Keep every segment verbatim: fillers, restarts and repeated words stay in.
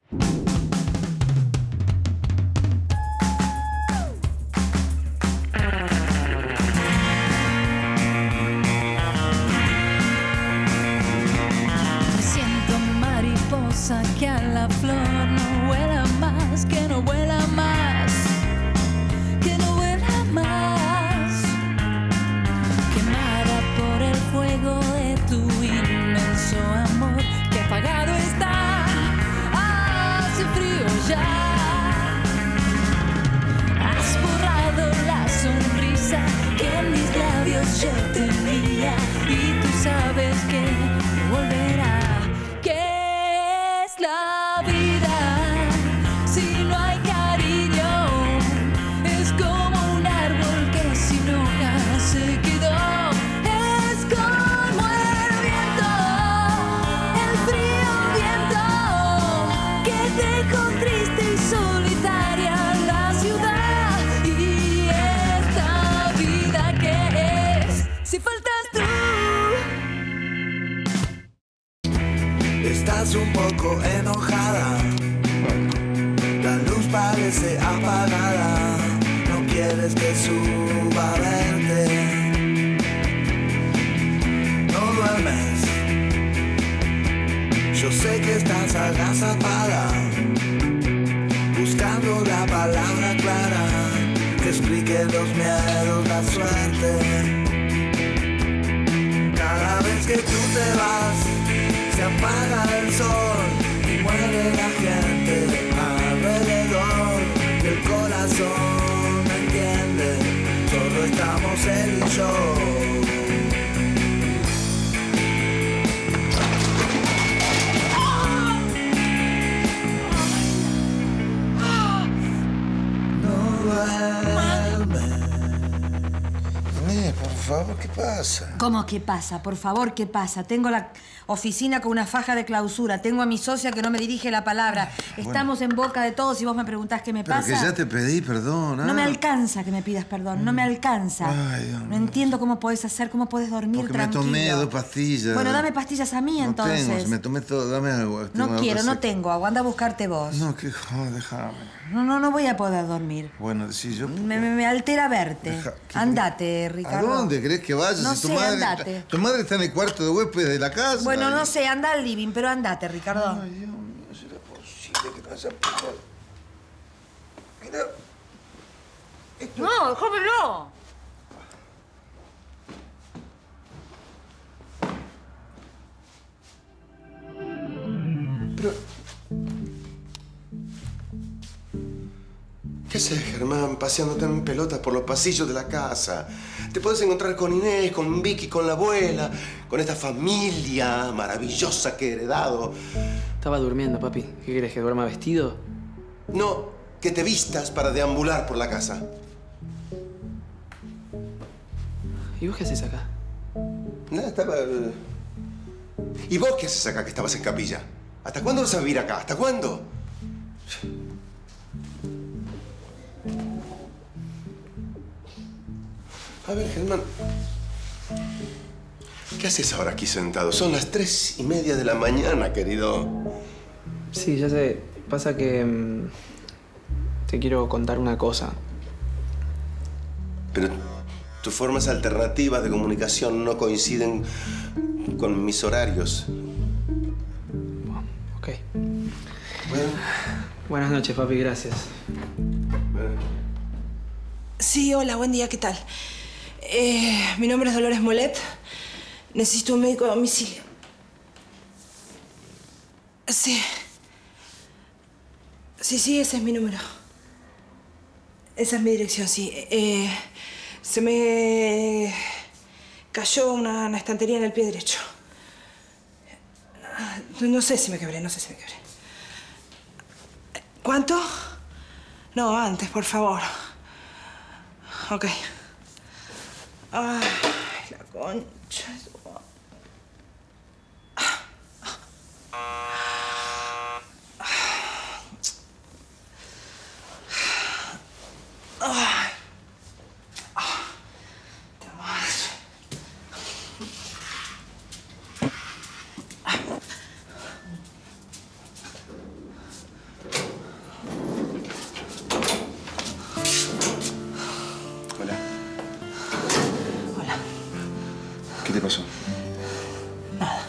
Que a la flor no vuela más, que no vuela más, que no vuela más, quemada por el fuego de tu inmenso amor, que apagado está, hace frío ya. Has borrado la sonrisa que en mis labios yo tenía y tú sabes que no volverá. La vida, si no hay cariño, es como un árbol que sin hojas se quedó. Es como el viento, el frío viento que dejó triste y solitaria la ciudad. Y esta vida que es, si faltas tú. Estás un poco enojada, la luz parece apagada, no quieres que suba a verte, no duermes, yo sé que estás agazapada, buscando la palabra clara, que explique los miedos, la suerte. Cada vez que tú te vas, se apaga el sol y muere la gente alrededor. Y el corazón no entiende, solo estamos él y yo. No duerme. Inés, por favor, ¿qué pasa? ¿Cómo qué pasa? Por favor, ¿qué pasa? Tengo la oficina con una faja de clausura. Tengo a mi socia que no me dirige la palabra. Bueno. Estamos en boca de todos y vos me preguntás qué me Pero pasa. que ya te pedí perdón. No ah. me alcanza que me pidas perdón. No me alcanza. Ay, Dios no mío. entiendo cómo podés hacer, cómo podés dormir Porque tranquilo. me tomé dos pastillas. Bueno, dame pastillas a mí, no entonces. Tengo, me tomé todo, dame agua. No Tengo quiero, agua no seca. tengo agua. Anda a buscarte vos. No, que joder, déjame. No, no, no voy a poder dormir. Bueno, si yo... Me, me, me altera verte. Deja- ¿qué- Andate, Ricardo. ¿A dónde querés que vayas? No si tu sé, madre, andate. Tu madre está en el cuarto de huésped de la casa. Bueno, no y- sé, anda al living, pero andate, Ricardo. Ay, Dios mío, ¿será posible que no haya pasado? Mira. Esto... No, déjamelo. Pero... ¿Qué haces, Germán, paseándote en pelotas por los pasillos de la casa? Te puedes encontrar con Inés, con Vicky, con la abuela, con esta familia maravillosa que he heredado. Estaba durmiendo, papi. ¿Qué querés, que duerma vestido? No, que te vistas para deambular por la casa. ¿Y vos qué haces acá? Nada, estaba... ¿Y vos qué haces acá que estabas en capilla? ¿Hasta cuándo vas a vivir acá? ¿Hasta cuándo? A ver, Germán. ¿Qué haces ahora aquí sentado? Son las tres y media de la mañana, querido. Sí, ya sé. Pasa que... mmm, te quiero contar una cosa. Pero tus formas alternativas de comunicación no coinciden con mis horarios. Ok. Bueno, Buenas noches, papi. Gracias. bueno. Sí, hola, buen día, ¿qué tal? Eh, mi nombre es Dolores Molet. Necesito un médico a domicilio. Sí. Sí, sí, ese es mi número. Esa es mi dirección, sí. Eh, se me cayó una, una estantería en el pie derecho. No sé si me quebré, no sé si me quebré. ¿Cuánto? No, antes, por favor. Ok. Ay, la concha. de su madre. Ay. Ta madre. ¿Qué te pasó? Nada.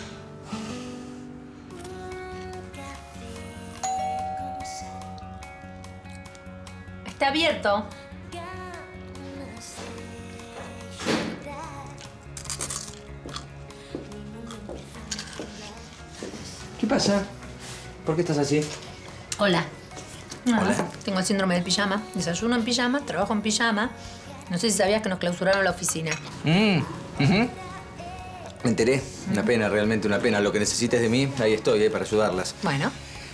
Está abierto. ¿Qué pasa? ¿Por qué estás así? Hola. Nada. Hola. Tengo el síndrome del pijama. Desayuno en pijama, trabajo en pijama. No sé si sabías que nos clausuraron la oficina. Mm, uh-huh. Me enteré. Una pena, realmente una pena. Lo que necesites de mí, ahí estoy, eh, para ayudarlas. Bueno.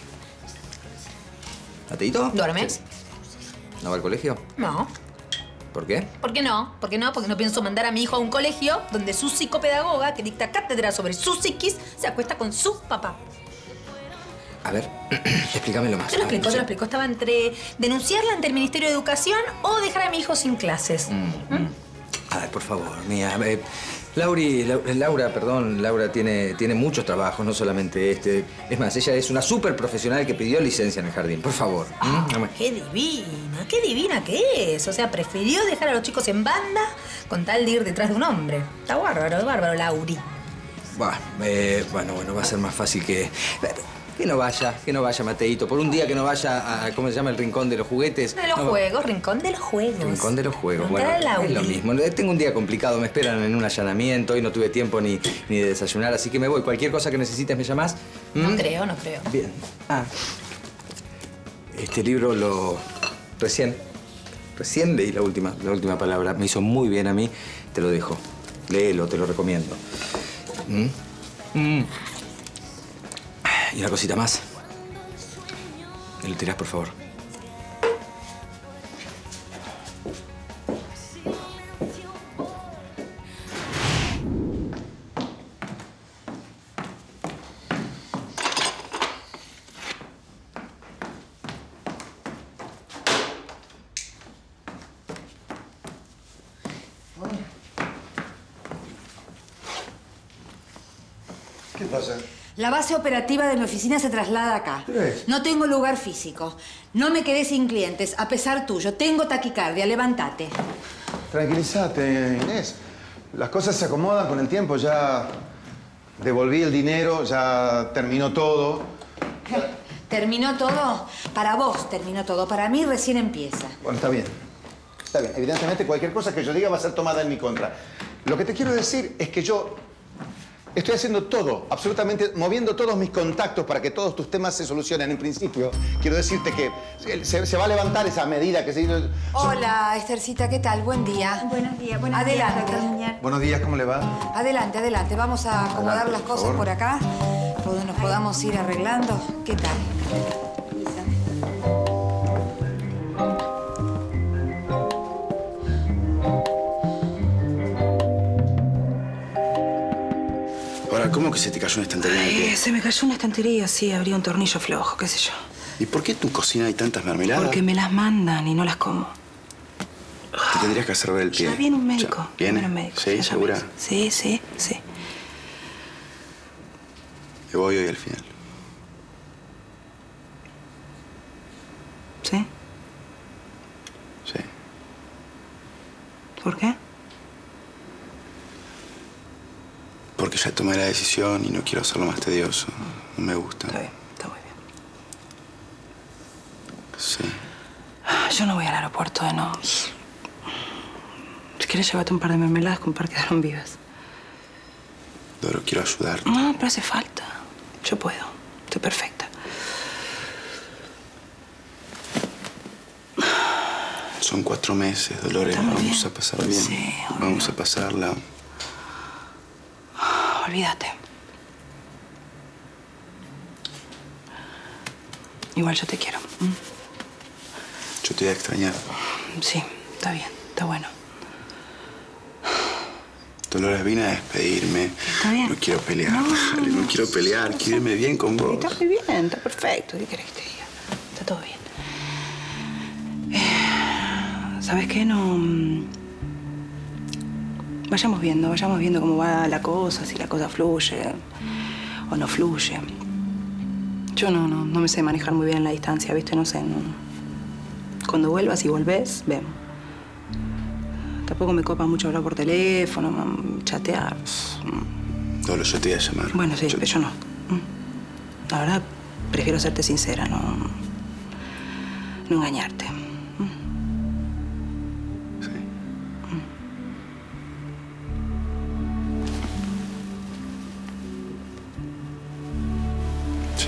¿Ateíto? ¿Duermes? ¿No va al colegio? No. ¿Por qué? ¿Por qué no? ¿Por qué no? Porque no pienso mandar a mi hijo a un colegio donde su psicopedagoga, que dicta cátedra sobre su psiquis, se acuesta con su papá. A ver, explícamelo más. Te lo explico, te lo explico. Estaba entre denunciarla ante el Ministerio de Educación o dejar a mi hijo sin clases. Mm, mm. A ver, por favor, mía. Eh, Lauri, La- Laura, perdón, Laura tiene, tiene muchos trabajos, no solamente este. Es más, ella es una súper profesional que pidió licencia en el jardín. Por favor. Ah, ¿Mm? ¡Qué divina! ¡Qué divina que es! O sea, prefirió dejar a los chicos en banda con tal de ir detrás de un hombre. Está bárbaro, bárbaro, Lauri. Bah, eh, bueno, bueno, va a ser más fácil que... Que no vaya, que no vaya, Mateito. Por un día que no vaya a, ¿cómo se llama? El rincón de los juguetes. De los No, juegos, rincón de los juegos. Rincón de los juegos. Preguntar Bueno, a Lauri. es lo mismo. Tengo un día complicado, me esperan en un allanamiento. Hoy no tuve tiempo ni, ni de desayunar, así que me voy. Cualquier cosa que necesites, ¿me llamás? No ¿Mm? creo, no creo. Bien. Ah. Este libro lo... Recién. Recién leí la última, la última palabra. Me hizo muy bien a mí. Te lo dejo. Léelo, te lo recomiendo. ¿Mm? Mm. Y una cosita más. Me lo tirás, por favor. ¿Qué pasa? La base operativa de mi oficina se traslada acá. ¿Qué ves? No tengo lugar físico. No me quedé sin clientes, a pesar tuyo. Tengo taquicardia, levántate. Tranquilízate, Inés. Las cosas se acomodan con el tiempo. Ya devolví el dinero, ya terminó todo. ¿Terminó todo? Para vos terminó todo. Para mí recién empieza. Bueno, está bien. Está bien. Evidentemente, cualquier cosa que yo diga va a ser tomada en mi contra. Lo que te quiero decir es que yo estoy haciendo todo, absolutamente, moviendo todos mis contactos para que todos tus temas se solucionen. En principio, quiero decirte que se, se va a levantar esa medida que se hizo. Hola, Esthercita, ¿qué tal? Buen día. Buenos días, buenos Adelante. días, doctor Muñar. Buenos días, ¿cómo le va? Adelante, adelante. Vamos a acomodar Adelante, las por cosas favor. por acá. Donde nos podamos ir arreglando. ¿Qué tal? Ahora, ¿cómo que se te cayó una estantería en el pie? Eh, se me cayó una estantería, sí, abría un tornillo flojo, qué sé yo. ¿Y por qué en tu cocina hay tantas mermeladas? Porque me las mandan y no las como. Te tendrías que hacer ver el pie. Ya viene un médico. Ya, ¿Viene? Viene un médico. ¿Sí? ya ¿Segura? llamas. Sí, sí, sí. Me voy hoy al final. ¿Sí? Sí. ¿Por qué? Porque ya tomé la decisión y no quiero hacerlo más tedioso. No me gusta. Está bien, está muy bien. Sí. Yo no voy al aeropuerto de no. Si quieres, llévate un par de mermeladas con un par quedaron vivas. Doro, quiero ayudarte. No, pero hace falta. Yo puedo. Estoy perfecta. Son cuatro meses, Dolores. Está muy Vamos bien. a pasar bien. Sí, Vamos a pasarla. Olvídate. Igual yo te quiero. ¿m? Yo te voy a extrañar. Sí, está bien, está bueno. Dolores, vine a despedirme. Está bien. No quiero pelear. No, Dale, no, no, quiero pelear. Quiero irme bien con vos. Está muy bien, está perfecto. ¿Qué querés que te diga? Está todo bien. Eh, ¿Sabes qué? No... mm, Vayamos viendo, vayamos viendo cómo va la cosa, si la cosa fluye o no fluye. Yo no, no, no me sé manejar muy bien la distancia, ¿viste? No sé, no... Cuando vuelvas y volvés, vemos. Está tampoco me copa mucho hablar por teléfono, chatear. Dolo, yo te voy a llamar. Bueno, sí, yo... pero yo no. La verdad, prefiero serte sincera, no... no engañarte. Sí. Sí.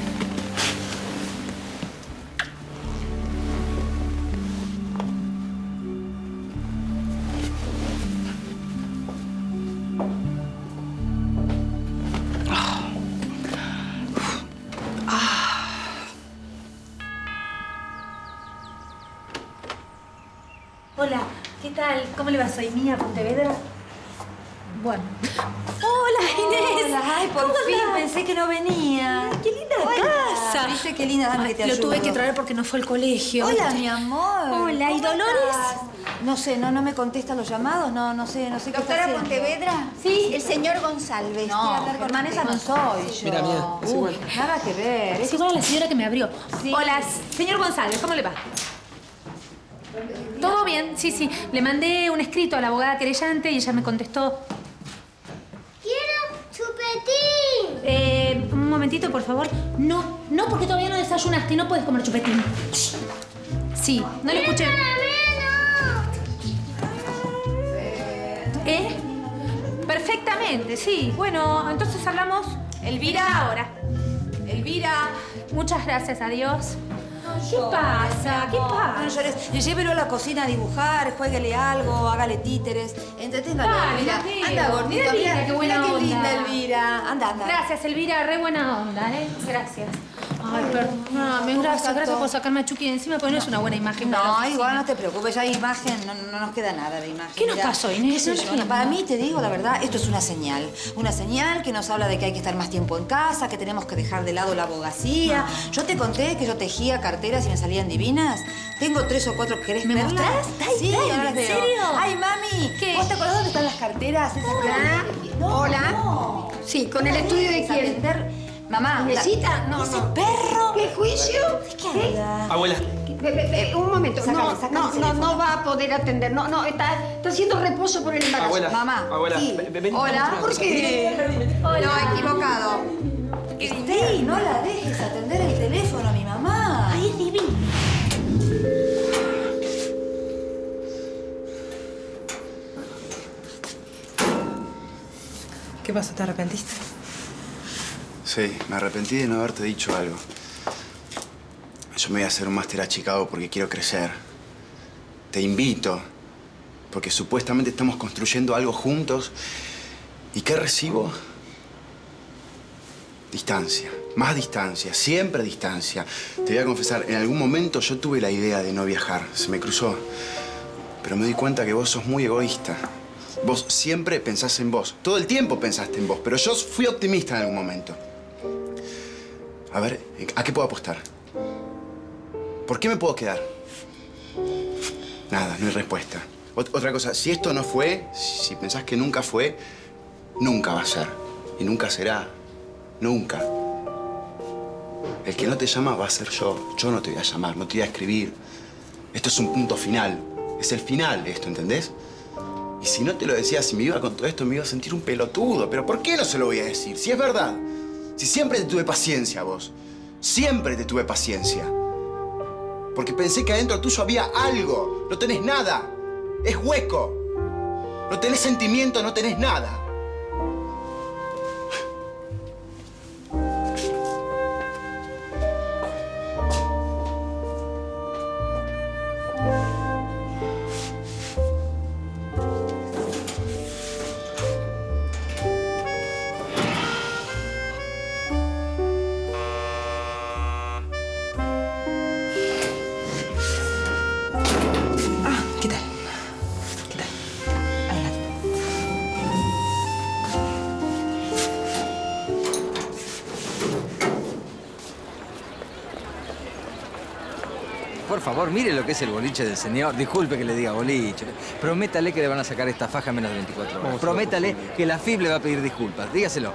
Hola, ¿qué tal? ¿Cómo le va? Soy Mía Pontevedra. Bueno. Hola, Inés. Hola, ay, por ¿Cómo fin, andás? pensé que no venía. Qué linda Hola. casa. ¿Viste qué linda? Dame Ay, que te lo ayudo. tuve que traer porque no fue al colegio. Hola, mi amor. Hola, ¿y ¿Cómo Dolores? estás? No sé, no, no me contesta los llamados, no, no sé, no sé qué está Doctora haciendo. Pontevedra, Sí. el señor González. No, quiere hablar con Germán, usted. esa no soy yo. Mira, mira, es Uy, igual. nada que ver. Es igual a la señora que me abrió. Sí. Hola, señor González, ¿cómo le va? ¿Todo bien? Sí, sí. Le mandé un escrito a la abogada querellante y ella me contestó. ¡Quiero chupetín! Eh, un momentito, por favor. No, no, porque todavía no desayunaste. No puedes comer chupetín. Sí, no le escuché. ¿Eh? Perfectamente, sí. Bueno, entonces hablamos. Elvira. Ahora. Elvira. Muchas gracias, adiós. ¿Qué pasa? ¿Qué pasa? No llores. Llévelo a la cocina a dibujar, juéguele algo, hágale títeres, entreténgalo. Dale, Mira, Mateo. anda, gordito, Mira, mira, Elvira, qué buena mira qué onda. linda, Elvira. Anda, anda. Gracias, Elvira. Re buena onda, ¿eh? Gracias. Ay, perdóname. Gracias, gracias por sacarme a Chucky de encima, porque no es una buena imagen para la No, oficina. igual no te preocupes, ya hay imagen, no, no nos queda nada de imagen. ¿Qué nos Mira, pasó, Inés? qué sé No yo, entiendo. Para mí, te digo la verdad, esto es una señal. Una señal que nos habla de que hay que estar más tiempo en casa, que tenemos que dejar de lado la abogacía. Yo te conté que yo tejía carteras y me salían divinas. Tengo tres o cuatro, ¿querés ¿Me verlas? mostrás? Dale, Sí, dale, ahora las ¿en veo. serio? Ay, mami, ¿Qué? ¿vos te acordás dónde están las carteras? Esas Hola. No, Hola. no. Sí, ¿con el estudio de ¿Sabes quién? vender? Mamá. ¿Necesita? No, No, ¿Ese no. perro? ¿Qué juicio? ¿De qué habla? Abuela. Ve, ve, ve, un momento. Sácale, no, sácale no, el no, teléfono. no va a poder atender. No, no, está, está haciendo reposo por el embarazo. Abuela. Mamá. Abuela. Sí. ve- ve- ven- Hola. ven- ¿Por qué? No, equivocado. Sí, no la dejes atender el teléfono a mi mamá. Ay, es divino. ¿Qué pasó? ¿Te arrepentiste? Sí, me arrepentí de no haberte dicho algo. Yo me voy a hacer un máster a Chicago porque quiero crecer. Te invito, porque supuestamente estamos construyendo algo juntos. ¿Y qué recibo? Distancia, más distancia, siempre distancia. Te voy a confesar, en algún momento yo tuve la idea de no viajar, se me cruzó. Pero me di cuenta que vos sos muy egoísta. Vos siempre pensás en vos, todo el tiempo pensaste en vos, pero yo fui optimista en algún momento. A ver, ¿a qué puedo apostar? ¿Por qué me puedo quedar? Nada, no hay respuesta. Ot- otra cosa, si esto no fue, si pensás que nunca fue, nunca va a ser. Y nunca será. Nunca. El que no te llama va a ser yo. Yo no te voy a llamar, no te voy a escribir. Esto es un punto final. Es el final de esto, ¿entendés? Y si no te lo decía, si me iba con todo esto, me iba a sentir un pelotudo. ¿Pero por qué no se lo voy a decir? Si es verdad. Si siempre te tuve paciencia, vos. Siempre te tuve paciencia. Porque pensé que adentro tuyo había algo. No tenés nada. Es hueco. No tenés sentimiento, no tenés nada. Ah, ¿qué tal? ¿Qué tal? Adelante. Por favor, mire lo que es el boliche del señor. Disculpe que le diga boliche. Prométale que le van a sacar esta faja en menos de veinticuatro horas. Prométale que la F I B le va a pedir disculpas. Dígaselo.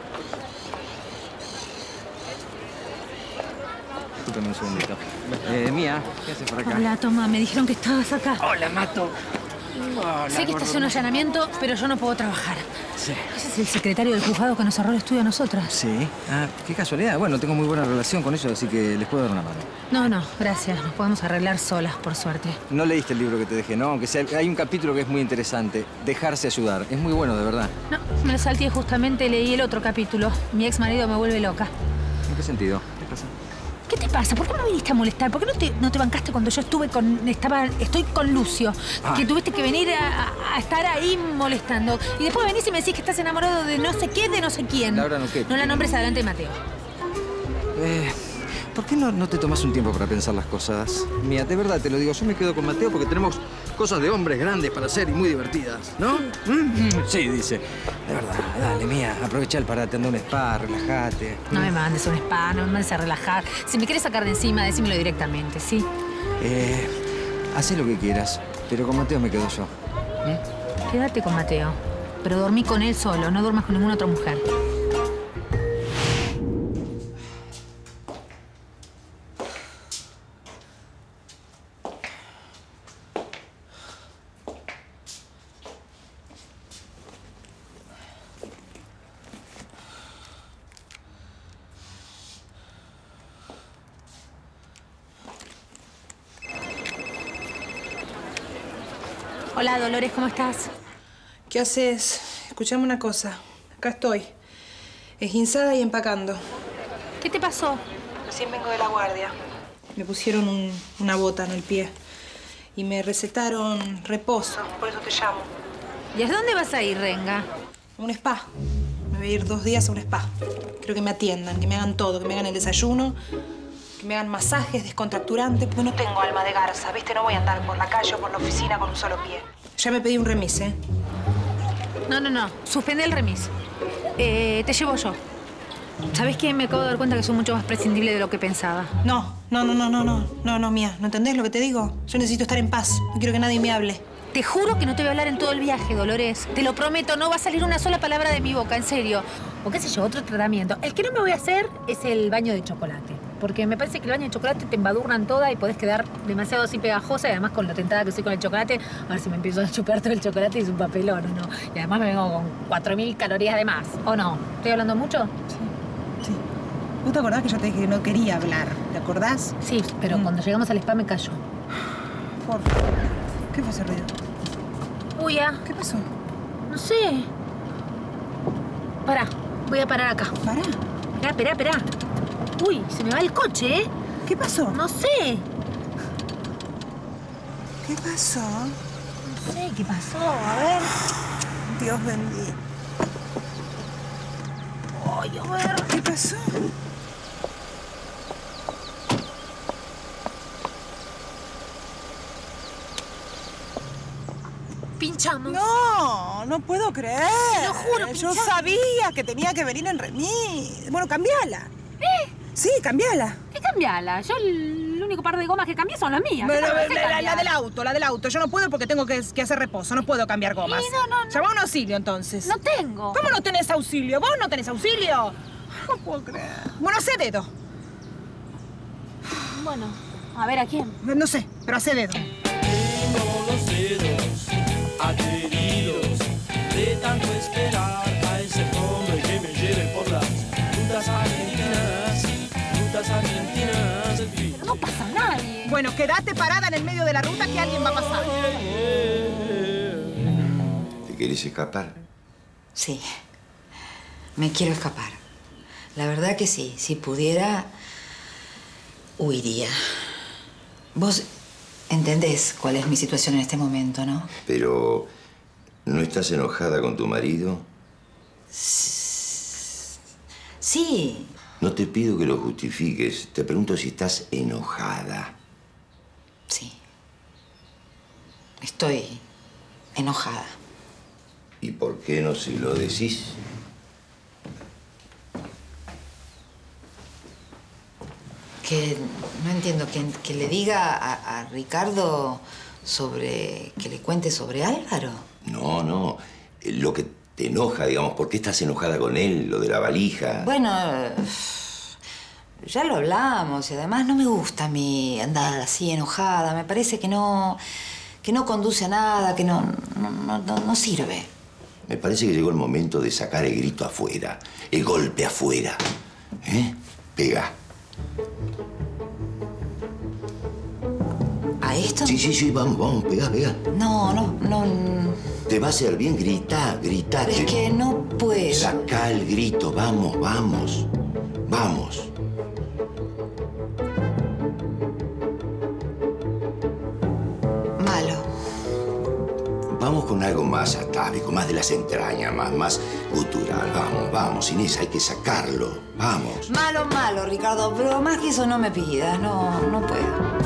Discúlpeme un segundito. Eh, Mía, ¿qué haces por acá? Hola, toma, me dijeron que estabas acá. Hola, Mato. Hola, sé que este es un allanamiento, pero yo no puedo trabajar. Sí. Ese es el secretario del juzgado que nos cerró el estudio a nosotras. Sí. Ah, qué casualidad. Bueno, tengo muy buena relación con ellos, así que les puedo dar una mano. No, no, gracias. Nos podemos arreglar solas, por suerte. No leíste el libro que te dejé, ¿no? Aunque sea, hay un capítulo que es muy interesante. Dejarse ayudar. Es muy bueno, de verdad. No, me lo salté justamente, leí el otro capítulo. Mi ex marido me vuelve loca. ¿En qué sentido? ¿Qué pasa? ¿Qué te pasa? ¿Por qué me viniste a molestar? ¿Por qué no te, no te bancaste cuando yo estuve con... Estaba, estoy con Lucio? Ah. Que tuviste que venir a, a estar ahí molestando. Y después venís y me decís que estás enamorado de no sé qué, de no sé quién. Laura, no, ¿qué? No la nombres adelante de Mateo. Eh, ¿por qué no, no te tomas un tiempo para pensar las cosas? Mía, de verdad te lo digo, yo me quedo con Mateo porque tenemos cosas de hombres grandes para hacer y muy divertidas, ¿no? Sí, ¿Mm? Sí, dice. De verdad, dale, Mía, aprovecha el parate, anda a un spa, relájate. No me mandes a un spa, no me mandes a relajar. Si me quieres sacar de encima, decímelo directamente, ¿sí? Eh, haz lo que quieras, pero con Mateo me quedo yo. ¿Eh? Quédate con Mateo, pero dormí con él solo, no duermas con ninguna otra mujer. Hola, Dolores, ¿cómo estás? ¿Qué haces? Escuchame una cosa. Acá estoy. Esguinzada y empacando. ¿Qué te pasó? Recién vengo de la guardia. Me pusieron un- una bota en el pie. Y me recetaron reposo. Por eso te llamo. ¿Y a dónde vas a ir, Renga? A un spa. Me voy a ir dos días a un spa. Quiero que me atiendan, que me hagan todo. Que me hagan el desayuno, que me hagan masajes descontracturantes. Porque no tengo alma de garza, ¿viste? No voy a andar por la calle o por la oficina con un solo pie. Ya me pedí un remis, ¿eh? No, no, no. Suspende el remis. Eh, te llevo yo. ¿Sabés qué? Me acabo de dar cuenta que soy mucho más prescindible de lo que pensaba. No, no, no, no, no, no. No, no, Mía. ¿No entendés lo que te digo? Yo necesito estar en paz. No quiero que nadie me hable. Te juro que no te voy a hablar en todo el viaje, Dolores. Te lo prometo, no va a salir una sola palabra de mi boca, en serio. O qué sé yo, otro tratamiento. El que no me voy a hacer es el baño de chocolate. Porque me parece que el baño de chocolate te embadurnan toda y podés quedar demasiado así pegajosa. Y además con lo tentada que soy con el chocolate, a ver si me empiezo a chupar todo el chocolate y es un papelón, ¿o no? Y además me vengo con cuatro mil calorías de más, ¿o no? ¿Estoy hablando mucho? Sí. ¿Vos te acordás que yo te dije que no quería hablar? ¿Te acordás? Sí, pero mm. cuando llegamos al spa me cayó. Por favor. ¿Qué fue ese ruido? Uy, ya. ¿Qué pasó? No sé. Pará, voy a parar acá. ¿Pará? Esperá, esperá, esperá. Uy, se me va el coche, ¿eh? ¿Qué pasó? No sé. ¿Qué pasó? No sé qué pasó. A ver. Dios bendito. Ay, a ver. ¿Qué pasó? Pinchamos. No, no puedo creer. Te lo juro, Yo pinchamos. sabía que tenía que venir en remis. Bueno, cambiala. ¿Eh? Sí, cambiala. ¿Qué cambiala? Yo el único par de gomas que cambié son las mías. Bueno, ¿Qué la, tengo que la- la cambiar? del auto, la del auto. Yo no puedo porque tengo que, que hacer reposo. No puedo cambiar gomas. Sí, no, no, no. Llama a un auxilio, entonces. No tengo. ¿Cómo no tenés auxilio? ¿Vos no tenés auxilio? No puedo creer. Bueno, hace dedo. Bueno, a ver, ¿a quién? No sé, pero hace dedo. Tengo los dedos adheridos de tanto esperar a ese hombre que me lleve por las rutas argentinas, rutas argentinas. Pero no pasa nadie. Bueno, quédate parada en el medio de la ruta que alguien va a pasar. ¿Te querés escapar? Sí, me quiero escapar. La verdad que sí, si pudiera, huiría. Vos entendés cuál es mi situación en este momento, ¿no? Pero, ¿no estás enojada con tu marido? Sí. No te pido que lo justifiques. Te pregunto si estás enojada. Sí. Estoy enojada. ¿Y por qué no se lo decís? Que no entiendo, que, que le diga a, a Ricardo sobre... que le cuente sobre Álvaro. No, no. Lo que te enoja, digamos, ¿por qué estás enojada con él? Lo de la valija. Bueno, ya lo hablamos y además no me gusta a mí andar así enojada. Me parece que no... que no conduce a nada, que no, no, no, no, no sirve. Me parece que llegó el momento de sacar el grito afuera, el golpe afuera. ¿Eh? Pega. ¿A esto? Sí, sí, sí, vamos, vamos, pega, pega. No, no, no. Te va a hacer bien, grita, grita. Es que no puedo. Saca el grito, vamos, vamos. Vamos. Malo. Vamos con algo más atávico, más de las entrañas, más, más gutural. Vamos, vamos, Inés, hay que sacarlo. Vamos. Malo, malo, Ricardo, pero más que eso no me pidas. No, no puedo.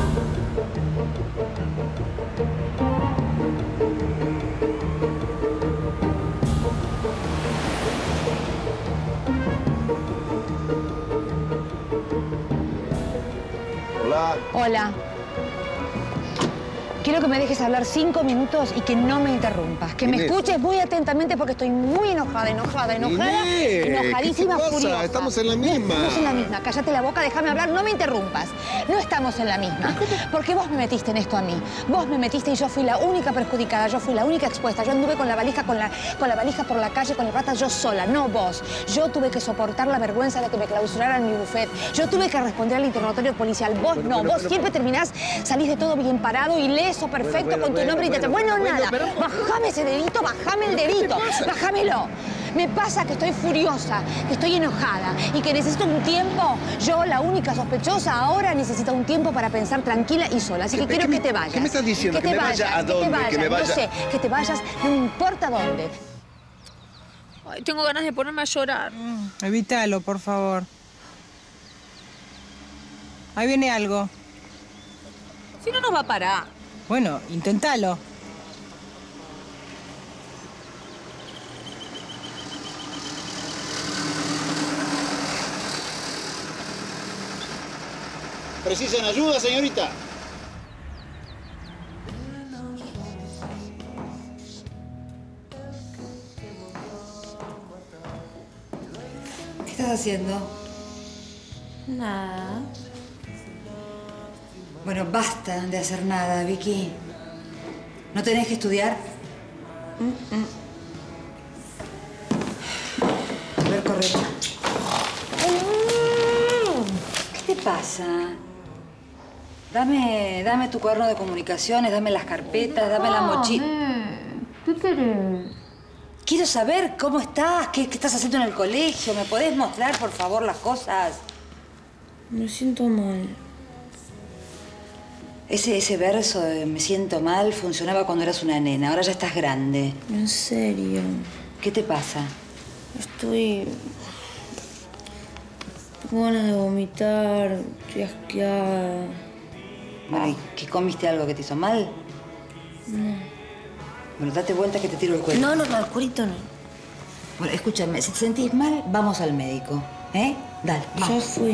Hola. Hola. Quiero que me dejes hablar cinco minutos y que no me interrumpas. Que me Inés. escuches muy atentamente porque estoy muy enojada, enojada, enojada. Inés, enojadísima, ¿qué te pasa? furiosa. Estamos en la misma. No estamos en la misma. Cállate la boca, déjame hablar, no me interrumpas. No estamos en la misma. Porque vos me metiste en esto a mí. Vos me metiste y yo fui la única perjudicada, yo fui la única expuesta. Yo anduve con la valija, con la, con la valija por la calle, con la plata, yo sola, no vos. Yo tuve que soportar la vergüenza de que me clausuraran mi buffet. Yo tuve que responder al interrogatorio policial. Vos Pero, no, pero, vos pero, siempre pero... terminás, salís de todo bien parado, ileso, perfecto, Bueno, con tu bueno, nombre y te... bueno, Bueno, bueno, nada, pero- bajame ese dedito, bajame el dedito, bájamelo. Me pasa que estoy furiosa, que estoy enojada y que necesito un tiempo. Yo, la única sospechosa, ahora necesito un tiempo para pensar tranquila y sola. Así que ¿Qué- quiero qué que me- te vayas. qué me estás diciendo? Que ¿Que te me vaya vayas, a dónde? Que te vayas, ¿Que me vaya? no sé, que te vayas, no me importa dónde. Ay, tengo ganas de ponerme a llorar. Evítalo, por favor. Ahí viene algo. Si no nos va a parar. Bueno, inténtalo. ¿Precisan ayuda, señorita? ¿Qué estás haciendo? Nada. Bueno, basta de hacer nada, Vicky. ¿No tenés que estudiar? Mm, mm. A ver, corre. ¿Qué te pasa? Dame, dame tu cuaderno de comunicaciones, dame las carpetas, dame la mochila. ¿Qué querés? Quiero saber cómo estás, qué, qué estás haciendo en el colegio. ¿Me podés mostrar, por favor, las cosas? Me siento mal. Ese, ese verso de me siento mal funcionaba cuando eras una nena. Ahora ya estás grande. En serio. ¿Qué te pasa? Estoy... Tengo ganas de vomitar, estoy asqueada. Bueno, ¿y qué comiste algo que te hizo mal? No. Bueno, date vuelta que te tiro el cuello. No, no, no, el cuerito no. Bueno, escúchame, si te sentís mal, vamos al médico. ¿Eh? Dale, Ya vamos. fui.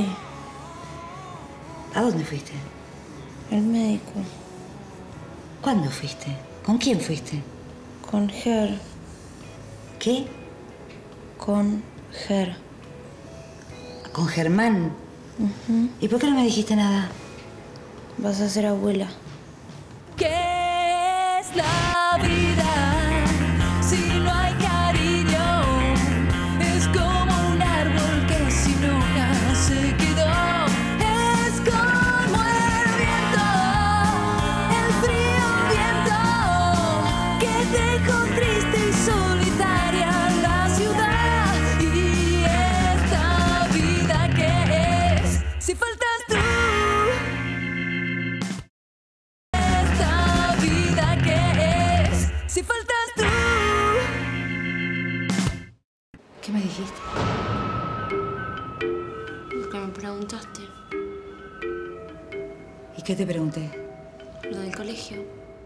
¿A dónde fuiste? El médico. ¿Cuándo fuiste? ¿Con quién fuiste? Con Ger. ¿Qué? Con Ger. ¿Con Germán? Ujú. ¿Y por qué no me dijiste nada? Vas a ser abuela. ¿Qué es la vida si no hay cariño? Es como un árbol que sin hojas se quedó. Es como el viento, el frío viento que dejó triste y solitaria la ciudad. Y esta vida que es si faltas tú. Si faltas tú. ¿Qué me dijiste? Lo que me preguntaste. ¿Y qué te pregunté? Lo del colegio.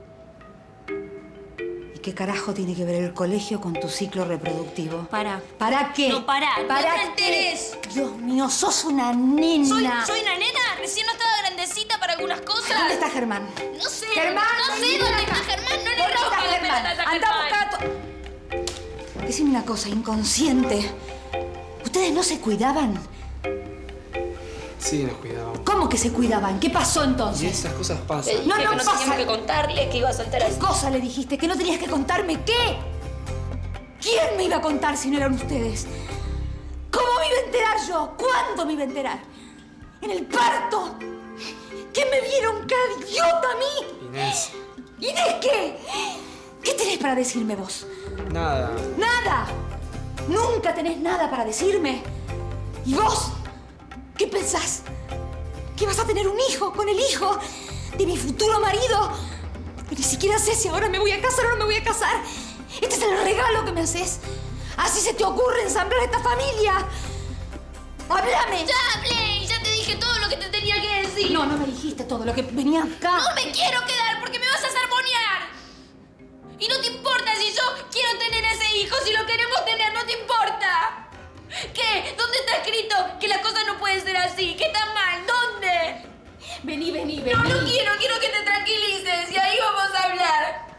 ¿Y qué carajo tiene que ver el colegio con tu ciclo reproductivo? Para. ¿Para qué? No, para. ¿Para no te qué? enteres. Dios mío, sos una nena. ¿Soy, ¿Soy una nena? Recién no estaba grandecita para algunas cosas. ¿Dónde está Germán? No sé. Germán, no sé vení dónde acá. está Germán. No le ¿Dónde está rompas las Germán? pelotas a Anda a Germán. buscar a tu... Decime una cosa, inconsciente. ¿Ustedes no se cuidaban? Sí, nos cuidábamos. ¿Cómo que se cuidaban? ¿Qué pasó Y entonces? esas cosas pasan. No, no, que no pasa. teníamos que contarle, que iba a soltar así. ¿Qué cosa le dijiste? ¿Que no tenías que contarme qué? ¿Quién me iba a contar si no eran ustedes? ¿Cómo me iba a enterar yo? ¿Cuándo me iba a enterar? ¿En el parto? ¿Qué me vieron cada idiota a mí? Inés. ¿Inés qué? ¿Qué tenés para decirme vos? Nada. ¡Nada! Nunca tenés nada para decirme. ¿Y vos? ¿Qué pensás? ¿Que vas a tener un hijo con el hijo de mi futuro marido? Que ni siquiera sé si ahora me voy a casar o no me voy a casar. Este es el regalo que me haces. Así se te ocurre ensamblar esta familia. ¡Háblame! ¡Ya hablé! ¡Ya te dije todo lo que te tenía que decir! No, no me dijiste todo lo que venía acá. ¡No me quiero quedar porque me vas a sermonear! Y no te importa si yo quiero tener ese hijo, si lo queremos tener, no te importa. ¿Qué? ¿Dónde está escrito que las cosas no pueden ser así? ¿Qué está mal? ¿Dónde? Vení, vení, vení. No, no quiero, quiero que te tranquilices y ahí vamos a hablar.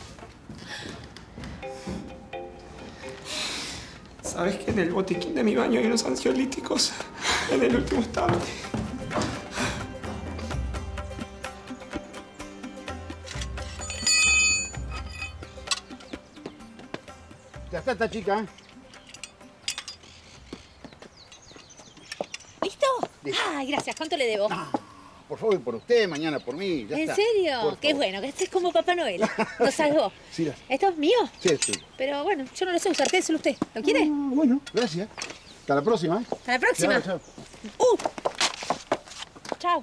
¿Sabes que en el botiquín de mi baño hay unos ansiolíticos en el último estante? Ya está esta chica, ¿eh? ¿Listo? Ay, gracias. ¿Cuánto le debo? Por favor, por usted, mañana por mí. Ya ¿En está. serio? Por Qué favor. bueno, que este es como Papá Noel. Lo salvó. Sí, la- ¿Esto es mío? sí, es tuyo. Pero bueno, yo no lo sé usar. Quédeselo usted. ¿Lo quiere? Ah, bueno, gracias. Hasta la próxima, ¿eh? Hasta la próxima. Chao, chao. Uh. Chao.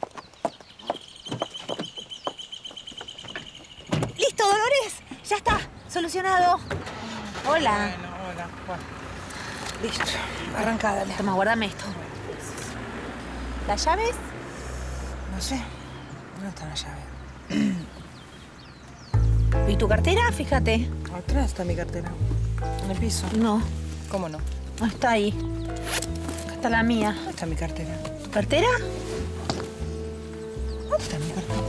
¿Listo, Dolores? Ya está. Solucionado. Hola. Bueno, hola. Bueno. Listo. Arrancá, dale. Toma, guárdame esto. ¿Las llaves? No sé. ¿Dónde está la llave? ¿Y tu cartera? Fíjate. Atrás está mi cartera. En el piso. No. ¿Cómo no? No está ahí. Acá está la mía. ¿Dónde está mi cartera? ¿Tu cartera? ¿Dónde está mi cartera?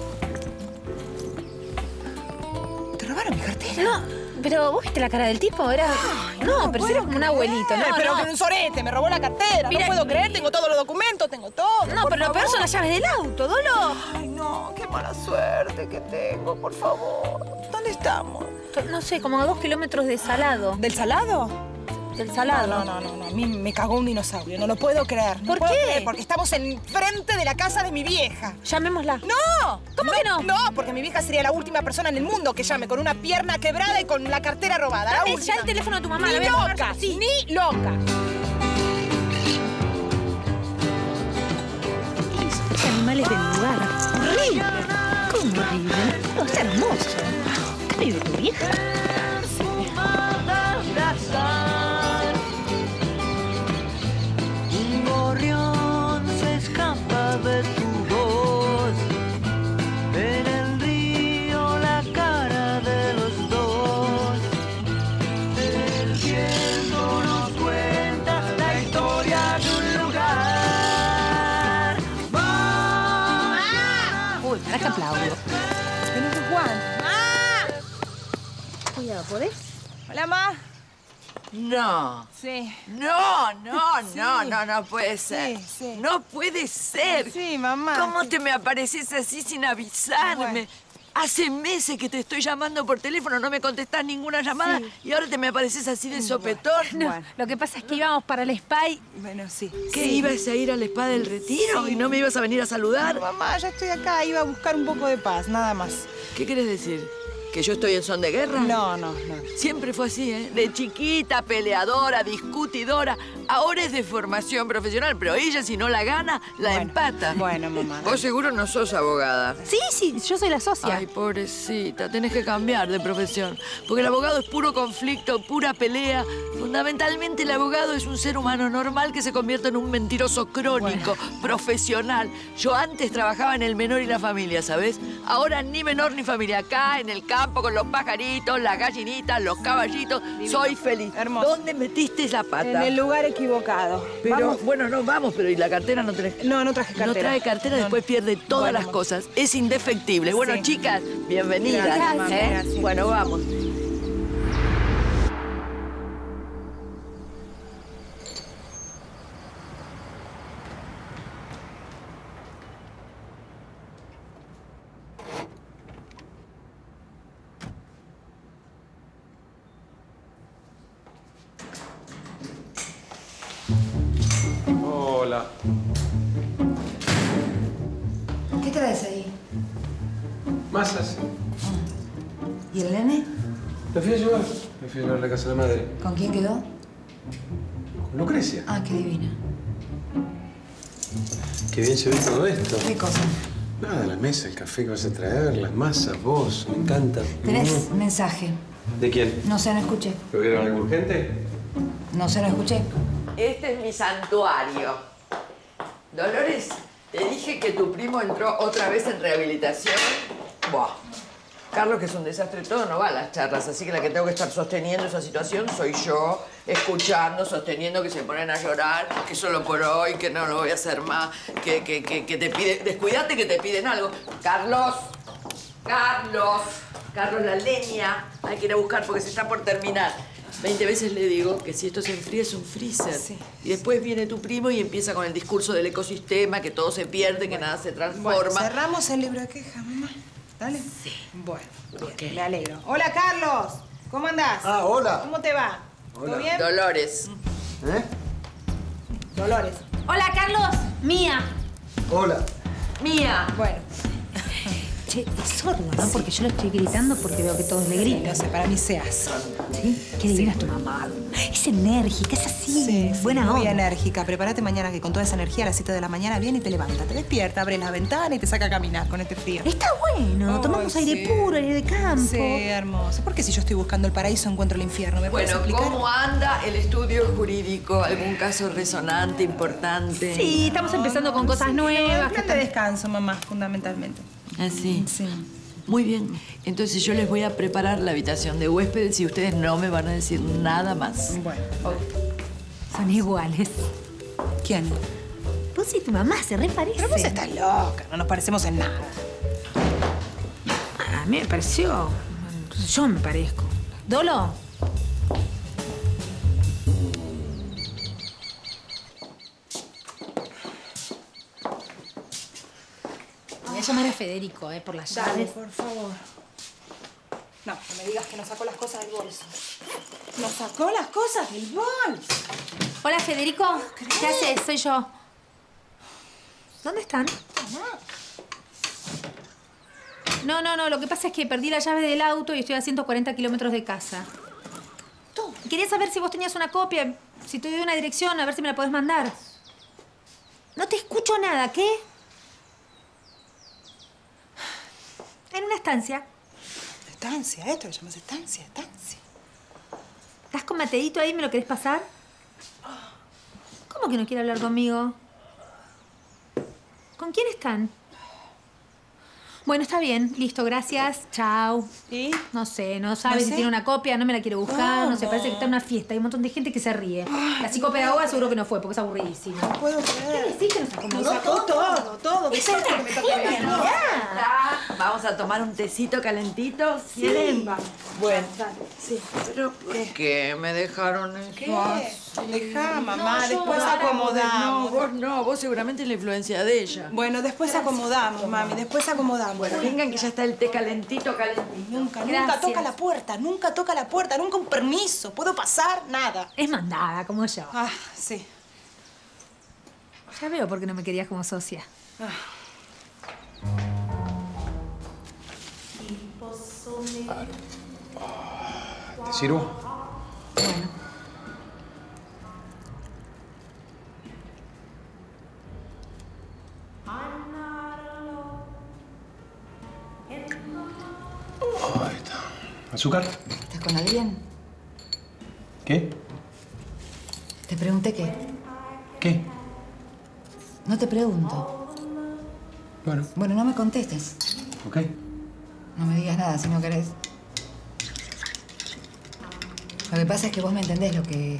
¿Te robaron mi cartera? No, pero ¿vos viste la cara del tipo? Era... no, pero era como un abuelito. No, pero no. que un sorete, me robó la cartera. Mira, no puedo creer, tengo todos los documentos, tengo todo. No, por pero lo peor favor. son las llaves del auto, Dolo. Ay, no, qué mala suerte que tengo, por favor. ¿Dónde estamos? No sé, como a dos kilómetros de Salado. ¿Del Salado? Del Salado. No, no, no, no, a mí me cagó un dinosaurio, no lo puedo creer. No ¿Por puedo qué? creer, porque estamos enfrente de la casa de mi vieja. Llamémosla. ¡No! ¿Cómo que no? No, porque mi vieja sería la última persona en el mundo que llame con una pierna quebrada y con la cartera robada. La Dame última. ya el teléfono de tu mamá. Ni la voy a llamar loca, yo. Sí. ni loca. Los animales del lugar. Horrible. ¿Cómo horrible? No, está hermoso. Acá vive tu vieja. Un gorrión se escapa de tu voz. En el río la cara de los dos. El viento nos cuenta la historia de un lugar. Uy, para que aplaudo. Vení, Juan. Cuidado, ¿podés? Hola, ma. No. Sí. No, no, Sí. no, no, no puede ser. Sí, sí. No puede ser. Sí, mamá. ¿Cómo te me apareces así sin avisarme? Bueno. Hace meses que te estoy llamando por teléfono, no me contestás ninguna llamada y ahora te me apareces así de sopetón. No, lo que pasa es que íbamos para el spa y... Bueno, sí. ¿Qué, Sí. ibas a ir al spa del Retiro Sí. y no me ibas a venir a saludar? No, mamá, ya estoy acá, iba a buscar un poco de paz, nada más. ¿Qué quieres decir? ¿Que yo estoy en son de guerra? No, no, no. Siempre fue así, ¿eh? De chiquita, peleadora, discutidora. Ahora es de formación profesional, pero ella, si no la gana, la Bueno, empata. bueno, mamá. Vos seguro no sos abogada. Sí, sí, yo soy la socia. Ay, pobrecita, tenés que cambiar de profesión. Porque el abogado es puro conflicto, pura pelea. Fundamentalmente, el abogado es un ser humano normal que se convierte en un mentiroso crónico, profesional. Yo antes trabajaba en el menor y la familia, ¿sabés? Ahora ni menor ni familia. Acá, en el campo, con los pajaritos, las gallinitas, los caballitos. Soy feliz. Hermoso. ¿Dónde metiste la pata? En el lugar equivocado. Pero, Vamos. bueno, no, vamos, pero ¿y la cartera no tenés? No, no traje cartera. No trae cartera, No, después no. pierde todas Bueno, las ma- cosas. Es indefectible. Bueno, Sí. chicas, bienvenidas. Gracias, mami, ¿eh? gracias. Bueno, vamos. Hola. ¿Qué traes ahí? Masas. ¿Y el nene? Lo fui a llevar. Me fui a llevar a la casa de la madre. ¿Con quién quedó? Con Lucrecia. Ah, qué divina. Qué bien se ve todo esto. ¿Qué cosa? Nada, la mesa, el café que vas a traer, las masas, vos, me encanta. ¿Tenés mensaje? ¿De quién? No sé, no escuché. ¿Lo que era algo urgente? No sé, no escuché. Este es mi santuario. Dolores, te dije que tu primo entró otra vez en rehabilitación. Buah. Carlos, que es un desastre todo, no va a las charlas, así que la que tengo que estar sosteniendo esa situación soy yo, escuchando, sosteniendo que se ponen a llorar, que solo por hoy, que no lo voy a hacer más, que, que, que, que te piden... Descuídate que te piden algo. Carlos, Carlos, Carlos, la leña, hay que ir a buscar porque se está por terminar. Veinte veces le digo que si esto se enfría es un freezer. Sí. Y después viene tu primo y empieza con el discurso del ecosistema, que todo se pierde, que nada se transforma. Bueno, cerramos el libro de quejas, mamá. ¿Dale? Sí. Bueno, bien, okay. Me alegro. Hola, Carlos. ¿Cómo andás? Ah, hola. ¿Cómo te va? Hola. ¿Todo bien? Dolores. ¿Eh? Dolores. Hola, Carlos. Mía. Hola. Mía. Bueno. Che, es sordo, ¿no? Porque yo le estoy gritando porque veo que todos le gritan. No sé, para mí se hace. ¿Sí? Qué divina es tu mamá. Es enérgica, es así. Sí, buena sí, muy onda. enérgica. Prepárate mañana que con toda esa energía a las siete de la mañana viene y te levanta. Te despierta, abre la ventana y te saca a caminar con este frío. Está bueno. Ay, Tomamos sí. aire puro, aire de campo. Sí, hermoso. Porque si yo estoy buscando el paraíso, encuentro el infierno. ¿Me puedes Bueno, explicar? ¿cómo anda el estudio jurídico? ¿Algún caso resonante, importante? Sí, estamos empezando con cosas sí, nuevas. No, el plan de descanso, mamá, fundamentalmente. ¿Ah, sí? Sí. Muy bien. Entonces yo les voy a preparar la habitación de huéspedes y ustedes no me van a decir nada más. Bueno. Son iguales. ¿Quién? Vos y tu mamá se re parecen. Pero vos estás loca, no nos parecemos en nada. A mí me pareció. Yo me parezco. ¿Dolo? Voy a llamar a Federico, eh, por las Dale, llaves. por favor. No, no me digas que nos sacó las cosas del bolso. ¡Nos sacó las cosas del bolso! Hola, Federico. ¿Qué haces? Soy yo. ¿Dónde están? No, no, no. Lo que pasa es que perdí la llave del auto y estoy a ciento cuarenta kilómetros de casa. ¿Tú? Quería saber si vos tenías una copia, si te doy una dirección, a ver si me la podés mandar. No te escucho nada, ¿qué? En una estancia. Estancia, esto lo llamas estancia, estancia. ¿Estás con Mateito ahí? ¿Me lo querés pasar? ¿Cómo que no quiere hablar conmigo? ¿Con quién están? Bueno, está bien. Listo, gracias. Chao. ¿Y? No sé, no sabe ¿No si sé? tiene una copia, no me la quiero buscar. ¿Cómo? No sé, parece que está en una fiesta. Hay un montón de gente que se ríe. La psicopedagoga seguro que no fue, porque es aburridísima. No puedo creer. ¿Qué decís que nos acomodó? Nos sacó todo, todo. Es una que me toque genialidad. Vamos a tomar un tecito calentito. Sí. ¿Quieren? Bueno. Sí. ¿Pero por qué me dejaron eso? ¿Qué? Dejá, mamá, No, yo después ahora acomodamos. No, vos no, vos seguramente es la influencia de ella. Bueno, después acomodamos, mami, después acomodamos. Bueno, vengan que ya está el té calentito, calentito. Nunca, nunca Gracias. toca la puerta, nunca toca la puerta, nunca un permiso. ¿Puedo pasar? Nada. Es mandada, como yo. Ah, sí. Ya veo por qué no me querías como socia. ¿Te sirvo? Bueno. Ahí está. ¿Azúcar? ¿Estás con alguien? ¿Qué? Te pregunté qué. ¿Qué? No te pregunto. Bueno. Bueno, no me contestes. Ok. No me digas nada si no querés. Lo que pasa es que vos me entendés lo que...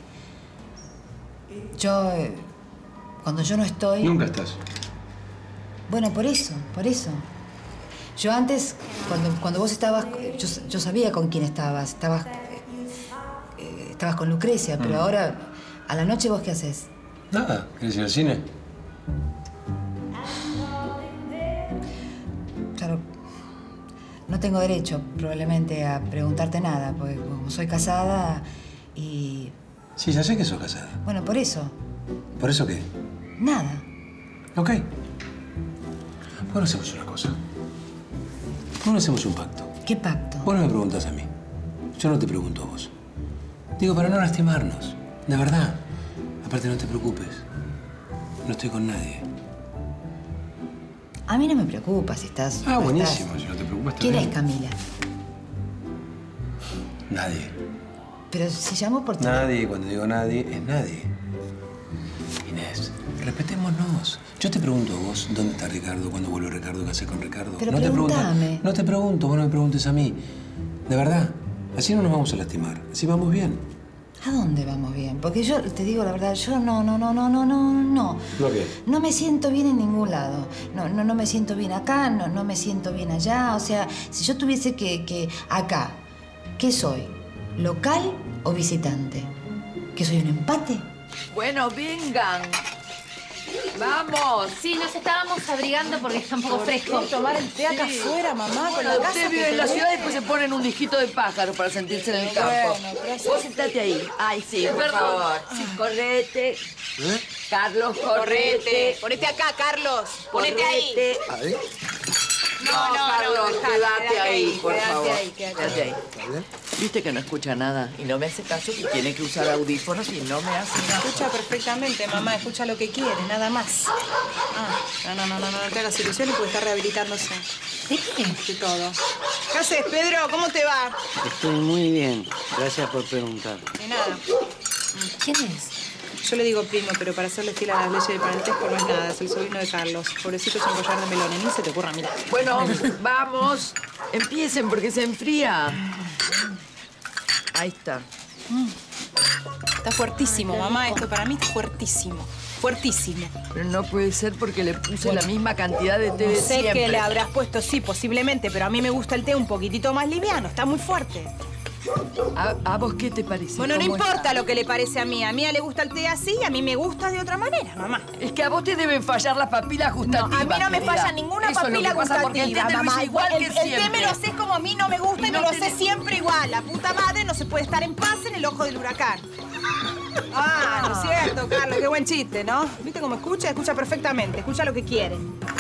Yo... eh, Cuando yo no estoy... Nunca estás. Bueno, por eso, por eso. Yo antes, cuando, cuando vos estabas... Yo, yo sabía con quién estabas. Estabas... eh, estabas con Lucrecia, pero Mm. ahora... ¿A la noche vos qué haces? Nada. ¿Quieres ir al cine? Claro... No tengo derecho, probablemente, a preguntarte nada, porque como soy casada y... Sí, ya sé que sos casada. Bueno, por eso. ¿Por eso qué? Nada. Ok. ¿Por qué no hacemos una cosa? ¿Por qué no hacemos un pacto? ¿Qué pacto? Vos no me preguntas a mí. Yo no te pregunto a vos. Digo, para no lastimarnos. De verdad. Aparte, no te preocupes. No estoy con nadie. A mí no me preocupa si estás... Ah, no buenísimo. estás. Si no te preocupas, ¿Quién es también. Camila? Nadie. Pero se llamó por ti. Nadie. Cuando digo nadie, es nadie. Inés, respetémonos. Yo te pregunto a vos, ¿dónde está Ricardo? ¿Cuándo vuelve Ricardo? ¿Qué haces con Ricardo? Pero no te pregunto, pregúntame. no te pregunto, vos no me preguntes a mí. De verdad. Así no nos vamos a lastimar. Así vamos bien. ¿A dónde vamos bien? Porque yo, te digo la verdad, yo no, no, no, no, no, no, no. ¿No qué? No me siento bien en ningún lado. No, no, no me siento bien acá, no, no me siento bien allá. O sea, si yo tuviese que, que acá, ¿qué soy? ¿Local o visitante? ¿Que soy un empate? Bueno, vengan. ¡Vamos! Sí, nos estábamos abrigando porque está un poco fresco. Tomar el té acá Sí. afuera, mamá, con Bueno, la casa usted que vive en la tenés. ciudad y después se ponen un disquito de pájaro para sentirse en el campo. Bueno, pero eso- Vos sentate ahí. Ay, sí, por Perdón. favor. Sí, correte. ¿Eh? Carlos, correte. Ponete acá, Carlos. Ponete ahí. Correte. No, no, no, Carlos, dejá, quédate quédate ahí, ahí, por quédate favor. ahí, quédate ahí. Viste que no escucha nada y no me hace caso y tiene que usar audífonos y no me hace caso. Escucha perfectamente, mamá, escucha lo que quiere, nada más. Ah, no, no, no, no, no te hagas ilusiones porque está rehabilitándose. ¿De qué? De todo. ¿Qué haces, Pedro? ¿Cómo te va? Estoy muy bien. Gracias por preguntar. De nada. ¿Quién es? Yo le digo primo, pero para hacerle fiel a las leyes del parentesco no es nada. Es el sobrino de Carlos. Pobrecito sin collar de melones. Ni se te ocurra, mira. Bueno, vamos. Empiecen porque se enfría. Ahí está. Está fuertísimo, mamá. Esto para mí está fuertísimo. Fuertísimo. Pero no puede ser porque le puse la misma cantidad de té No de sé siempre. qué le habrás puesto, sí, posiblemente, pero a mí me gusta el té un poquitito más liviano. Está muy fuerte. ¿A, a vos qué te parece? Bueno, no ¿Cómo importa está? lo que le parece a mí. A Mía le gusta el té así y a mí me gusta de otra manera, mamá. Es que a vos te deben fallar las papilas gustativas. No, a mí no me querida. falla ninguna Eso es lo papila que pasa, porque el té gustativa, te lo mamá. hice igual el, que el té siempre. me lo sé como a mí no me gusta y, Y me no lo tenés- sé siempre igual. La puta madre no se puede estar en paz en el ojo del huracán. Ah, no es cierto, Carlos. Qué buen chiste, ¿no? ¿Viste cómo escucha? Escucha perfectamente. Escucha lo que quiere.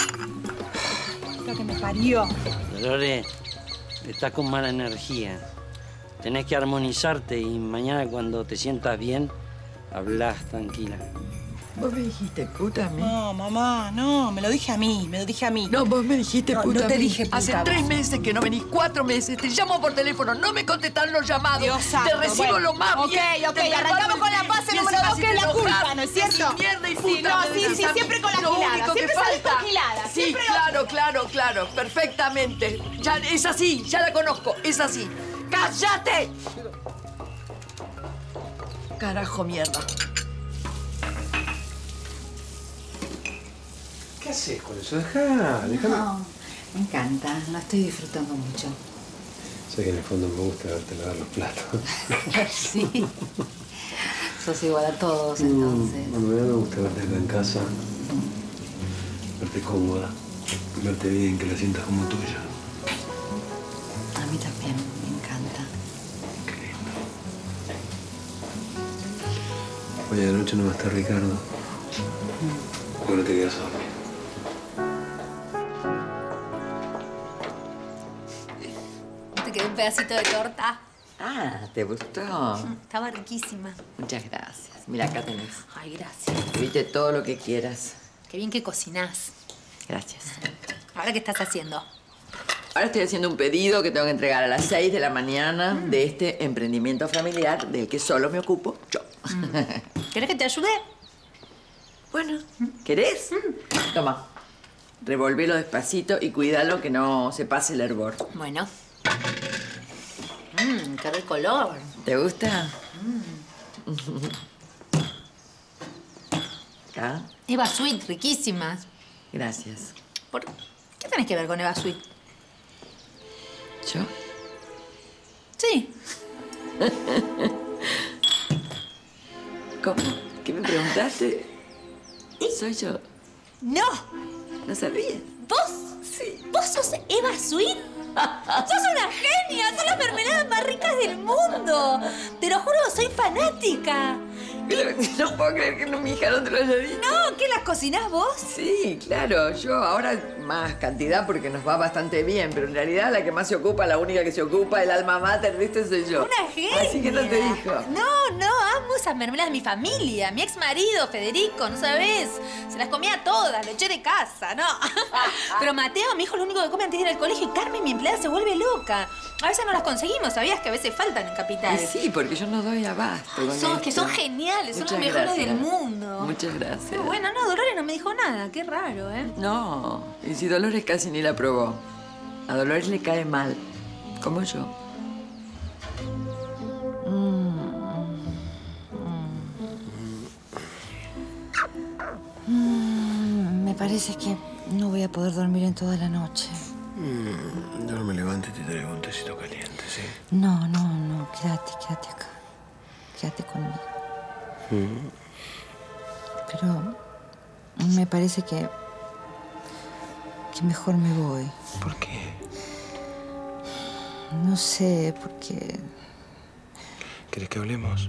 La que me parió. Dolores, estás con mala energía. Tenés que armonizarte y mañana cuando te sientas bien, hablas tranquila. ¿Vos me dijiste puta a mí? No, mamá, no. Me lo dije a mí. Me lo dije a mí. No, vos me dijiste No, puta no a te mí. dije puta Hace a tres vos. meses que no venís, cuatro meses. Te llamo por teléfono, no me contestan los llamados. Dios santo, te recibo bueno. lo más Ok, bien. ok, te arrancamos preparo con la el- fase y número encima dos, si que te es la enojas, culpa, ¿no es decís cierto? mierda y Sí, puta. no, me sí, decís sí, a mí. siempre con la Lo gilada, único que siempre salís con falta. gilada, Sí, siempre lo- claro, claro, claro. Perfectamente. Ya, es así, ya la conozco, es así. ¡Cállate! Carajo, mierda. ¿Qué haces con eso? Dejá, déjame. No, me encanta. No estoy disfrutando mucho. Sé que en el fondo me gusta verte lavar los platos. Sí. Sos igual a todos, entonces. Bueno, a mí me gusta verte acá en casa, verte cómoda, verte bien, que la sientas como tuya. A mí también me encanta. Hoy de noche no va a estar Ricardo. ¿Por qué no te quedas a dormir? Te quedó un pedacito de torta. Ah, ¿te gustó? Estaba riquísima. Muchas gracias. Mira, acá tenés. Ay, gracias. Pedite todo lo que quieras. Qué bien que cocinás. Gracias. ¿Ahora qué estás haciendo? Ahora estoy haciendo un pedido que tengo que entregar a las seis de la mañana de este emprendimiento familiar del que solo me ocupo yo. ¿Querés que te ayude? Bueno, ¿querés? Toma. Revolvelo despacito y cuídalo que no se pase el hervor. Bueno. Mmm, qué rico color. ¿Te gusta? Acá. Eva Sweet, riquísimas. Gracias. ¿Por qué tenés que ver con Eva Sweet? ¿Yo? Sí. ¿Cómo? ¿Qué me preguntaste? Soy yo. ¡No! ¿No sabías? ¿Vos? Sí. ¿Vos sos Eva Sweet? ¡Sos una genia! ¡Son las mermeladas más ricas del mundo! Te lo juro, soy fanática. No puedo creer que no, mi hija no te lo haya dicho. No, ¿qué las cocinás vos? Sí, claro. Yo ahora más cantidad porque nos va bastante bien, pero en realidad la que más se ocupa, la única que se ocupa, el alma mater, ¿viste? Soy yo. Una genia. Así que no te dijo. No, no, amo esas mermeladas de mi familia. Mi ex marido, Federico, ¿no sabés? Se las comía todas, lo eché de casa, ¿no? Pero Mateo, mi hijo, lo único que come antes de ir al colegio, y Carmen, mi empleada, se vuelve loca. A veces no las conseguimos, ¿sabías? Que a veces faltan en Capital. Y sí, porque yo no doy abasto. Ay, con son, esto. que son geniales, son Muchas los mejores gracias. del mundo. Muchas gracias. Pero bueno, no, Dolores no me dijo nada, qué raro, ¿eh? No, y si Dolores casi ni la probó. A Dolores le cae mal, como yo. Mm, me parece que no voy a poder dormir en toda la noche. Mm, yo me levanto y te traigo un tecito caliente, ¿sí? No, no, no, quédate, quédate acá. Quédate conmigo. Mm. Pero me parece que... que mejor me voy. ¿Por qué? No sé, porque... ¿Querés que hablemos?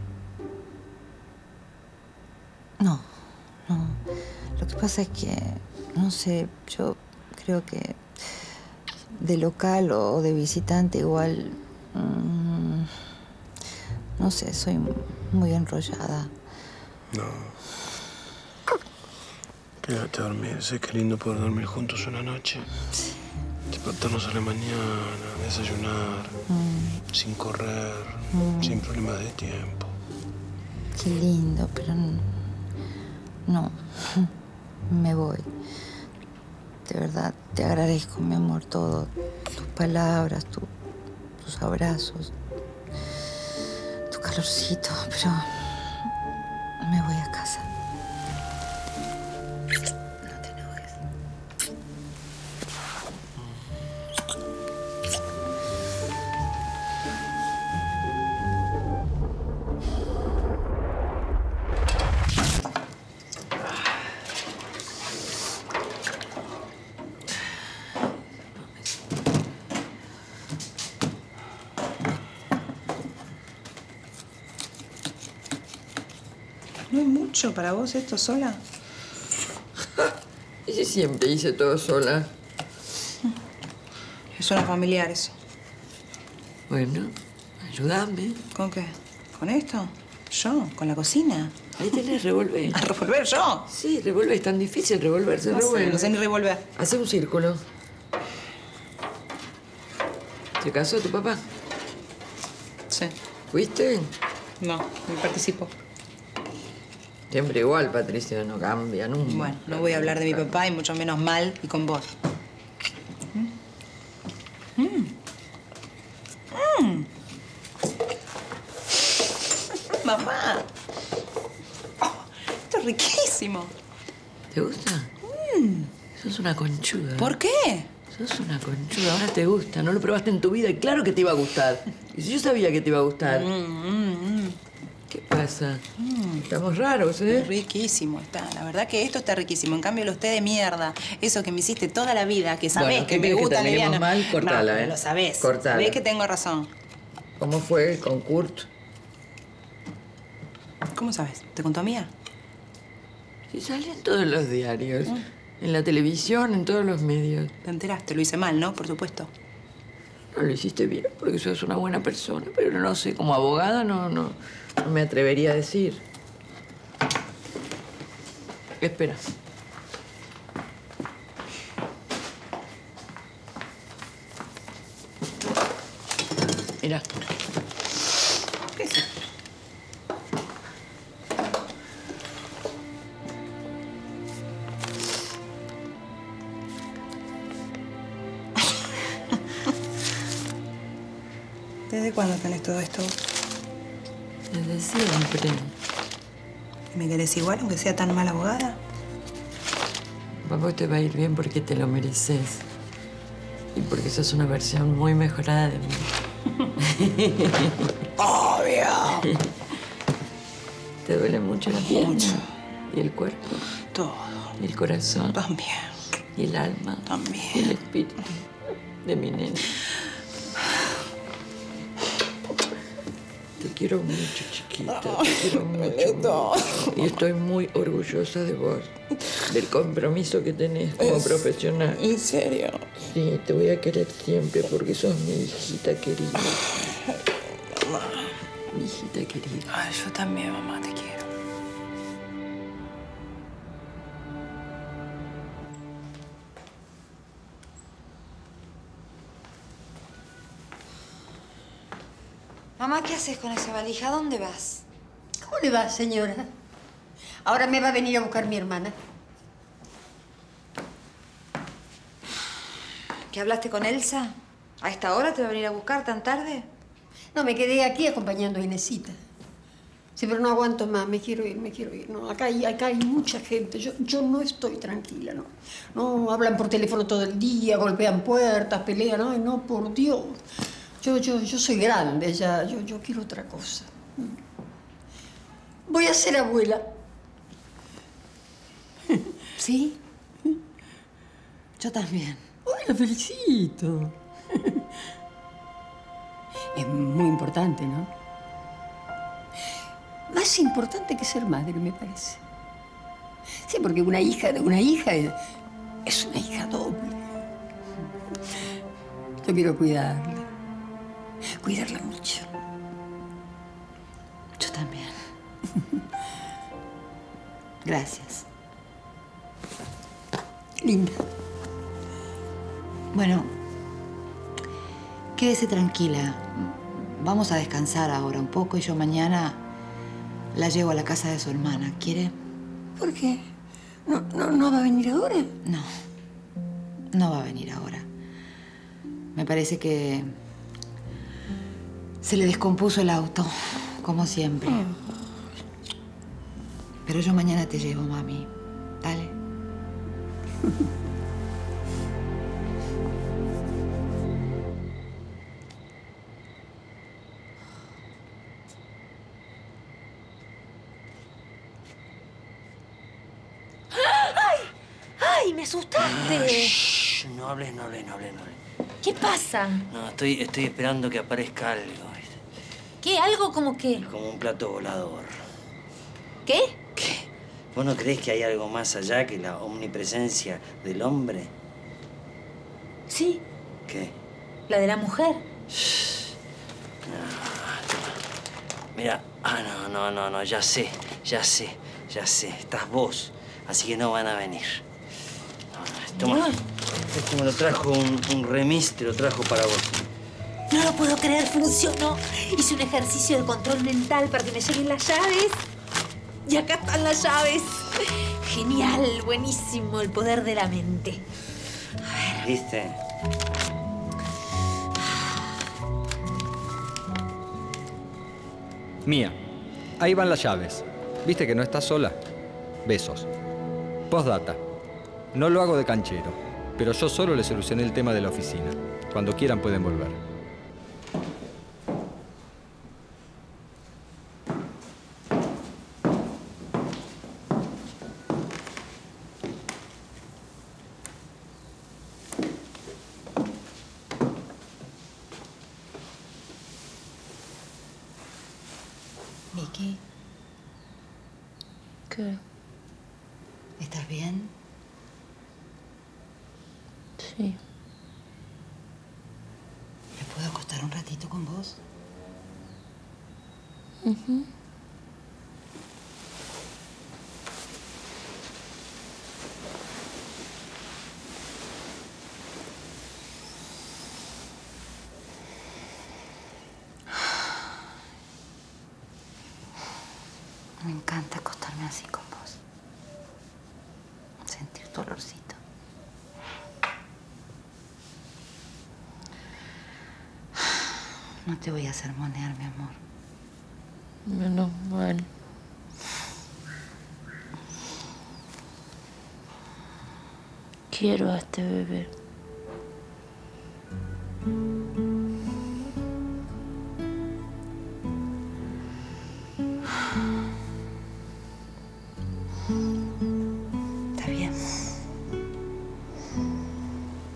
No, no. Lo que pasa es que, no sé, yo creo que de local o de visitante igual... mmm, no sé, soy muy enrollada. No. Quédate a dormir. Sé que es lindo poder dormir juntos una noche. Sí. Despertarnos a la mañana, desayunar, Mm, sin correr, Mm. sin problemas de tiempo. qué lindo, pero n- no. Me voy. De verdad, te agradezco, mi amor, todo. Tus palabras, tu- tus abrazos, tu calorcito, pero me voy a casa. No te enojes. ¿No es mucho para vos esto sola? Y si siempre hice todo sola. Suena familiar eso. Bueno, ayúdame. ¿Con qué? ¿Con esto? ¿Yo? ¿Con la cocina? Ahí tenés revolver. ¿A revolver yo? Sí, revolver. Es tan difícil revolver. Se No sé, revuelve. no sé ni revolver. Hace un círculo. ¿Se casó tu papá? Sí. ¿Fuiste? No, no participo. Siempre igual, Patricia, no cambia nunca. Bueno, no voy a hablar de mi papá y mucho menos mal y con vos. Mm. Mm. Mamá. Oh, esto es riquísimo. ¿Te gusta? Mm. Sos una conchuda. ¿Por qué? Sos una conchuda, ahora te gusta. No lo probaste en tu vida y claro que te iba a gustar. Y si yo sabía que te iba a gustar. Mm, mm, mm. ¿Qué pasa? Mm. Estamos raros, ¿eh? Riquísimo está. La verdad que esto está riquísimo. En cambio, los té de mierda, eso que me hiciste toda la vida, que sabés Bueno, que ¿qué me querés que gusta te liviano. leemos mal? Cortala, No, pero ¿eh? lo sabés. Cortala. Sabés que tengo razón. ¿Cómo fue con Kurt? ¿Cómo sabes? ¿Te contó Mía? Sí, sale en todos los diarios. En la televisión, en todos los medios. Te enteraste, lo hice mal, ¿no? Por supuesto. No lo hiciste bien porque sos una buena persona, pero no sé, como abogada no, no, no me atrevería a decir. Espera. Mira. ¿Qué es eso? ¿Desde cuándo tenés todo esto? Desde siempre. ¿Y me querés igual, aunque sea tan mala abogada? A vos te va a ir bien porque te lo mereces. Y porque sos una versión muy mejorada de mí. ¡Obvio! ¿Te duele mucho la pierna? Mucho. ¿Y el cuerpo? Todo. ¿Y el corazón? También. ¿Y el alma? También. ¿Y el espíritu de mi nena? Te quiero mucho, chiquita. Te quiero mucho. Y estoy muy orgullosa de vos. Del compromiso que tenés como ¿Es profesional. en serio? Sí, te voy a querer siempre porque sos mi hijita querida. Mamá. Mi hijita querida. Ay, yo también, mamá, te quiero. Mamá, ¿qué haces con esa valija? ¿A dónde vas? ¿Cómo le va, señora? Ahora me va a venir a buscar mi hermana. ¿Qué hablaste con Elsa? ¿A esta hora te va a venir a buscar tan tarde? No, me quedé aquí acompañando a Inesita. Sí, pero no aguanto más, me quiero ir, me quiero ir. No, acá hay, acá hay mucha gente, yo, yo no estoy tranquila, ¿no? No, hablan por teléfono todo el día, golpean puertas, pelean, ay, no, por Dios. Yo, yo, yo soy grande ya, yo, yo quiero otra cosa. Voy a ser abuela. ¿Sí? Yo también. ¡Ay, la felicito! Es muy importante, ¿no? Más importante que ser madre, me parece. Sí, porque una hija de una hija es, es una hija doble. Yo quiero cuidarla. Cuidarla mucho. Yo también. Gracias. Linda. Bueno, quédese tranquila. Vamos a descansar ahora un poco y yo mañana la llevo a la casa de su hermana. ¿Quiere? ¿Por qué? ¿No, no, no va a venir ahora? No. No va a venir ahora. Me parece que se le descompuso el auto, como siempre. Pero yo mañana te llevo, mami. Dale. ¡Ay! ¡Ay, me asustaste! Ah, shh, no hables, no hables, no hables, no hables. ¿Qué pasa? No, estoy, estoy esperando que aparezca algo. ¿viste? ¿Qué? ¿Algo como qué? Como un plato volador. ¿Qué? ¿Qué? ¿Vos no creés que hay algo más allá que la omnipresencia del hombre? Sí, ¿Qué? la de la mujer. Mira, ah, no, no, no, no, ya sé, ya sé, ya sé. Estás vos, así que no van a venir. No, no, toma. Esto me lo trajo un, un remis, te lo trajo para vos. No lo puedo creer, funcionó. Hice un ejercicio de control mental para que me lleguen las llaves. Y acá están las llaves. Genial, buenísimo, el poder de la mente. ¿Viste? Mía, ahí van las llaves. ¿Viste que no estás sola? Besos. Postdata. No lo hago de canchero, pero yo solo le solucioné el tema de la oficina. Cuando quieran pueden volver. Vicky. ¿Qué? ¿Estás bien? Sí. ¿Me puedo acostar un ratito con vos? Uh-huh. Me encanta acostarme así con vos. Sentir tu olorcito. No te voy a sermonear, mi amor. Menos mal. Quiero a este bebé. Está bien.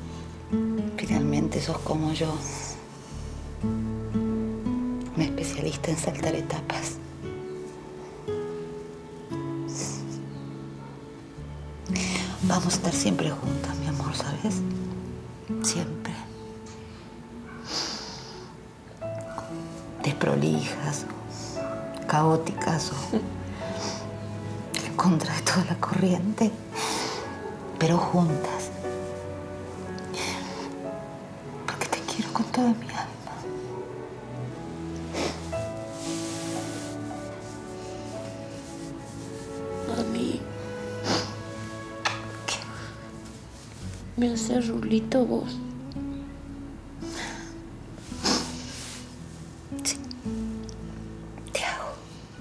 Finalmente sos como yo. Una especialista especialista en saltar etapas. Vamos a estar siempre juntas, mi amor, ¿sabes? Siempre. Desprolijas, caóticas o en contra de toda la corriente, pero juntas. Porque te quiero con toda mi alma. Mami. ¿Me haces rulito vos? Sí. Te hago.